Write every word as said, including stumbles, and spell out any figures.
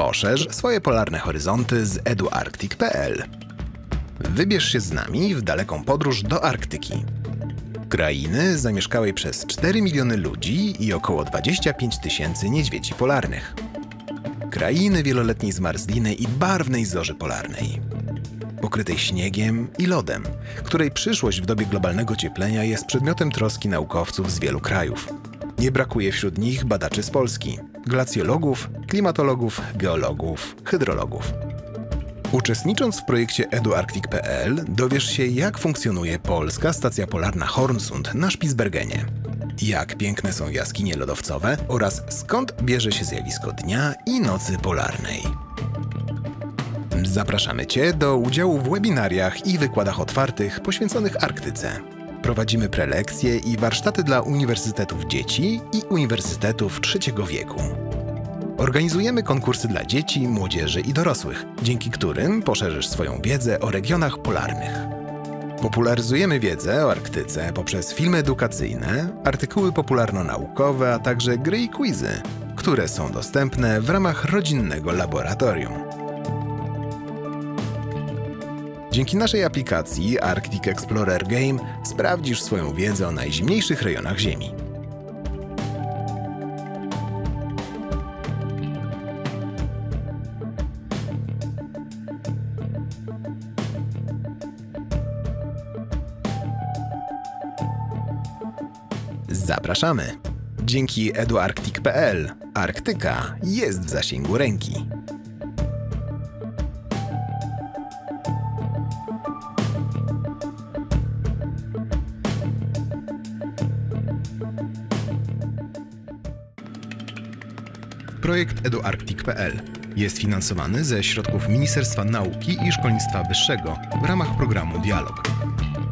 Poszerz swoje polarne horyzonty z eduarctic kropka p l. Wybierz się z nami w daleką podróż do Arktyki. Krainy zamieszkałej przez cztery miliony ludzi i około dwadzieścia pięć tysięcy niedźwiedzi polarnych. Krainy wieloletniej zmarzliny i barwnej zorzy polarnej. Pokrytej śniegiem i lodem, której przyszłość w dobie globalnego cieplenia jest przedmiotem troski naukowców z wielu krajów. Nie brakuje wśród nich badaczy z Polski, glacjologów, klimatologów, geologów, hydrologów. Uczestnicząc w projekcie eduarctic kropka p l dowiesz się, jak funkcjonuje polska stacja polarna Hornsund na Spitsbergenie, jak piękne są jaskinie lodowcowe oraz skąd bierze się zjawisko dnia i nocy polarnej. Zapraszamy Cię do udziału w webinariach i wykładach otwartych poświęconych Arktyce. Prowadzimy prelekcje i warsztaty dla uniwersytetów dzieci i uniwersytetów trzeciego wieku. Organizujemy konkursy dla dzieci, młodzieży i dorosłych, dzięki którym poszerzysz swoją wiedzę o regionach polarnych. Popularyzujemy wiedzę o Arktyce poprzez filmy edukacyjne, artykuły popularno-naukowe, a także gry i quizy, które są dostępne w ramach rodzinnego laboratorium. Dzięki naszej aplikacji Arctic Explorer Game sprawdzisz swoją wiedzę o najzimniejszych rejonach Ziemi. Zapraszamy! Dzięki eduarctic kropka p l Arktyka jest w zasięgu ręki. Projekt eduarctic kropka p l jest finansowany ze środków Ministerstwa Nauki i Szkolnictwa Wyższego w ramach programu Dialog.